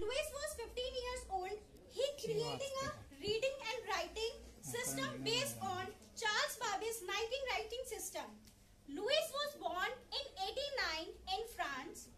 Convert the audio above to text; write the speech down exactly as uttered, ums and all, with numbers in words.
Louis was fifteen years old. He creating a reading and writing system based on Charles Babbage's nineteen writing system. Louis was born in eighty-nine in France.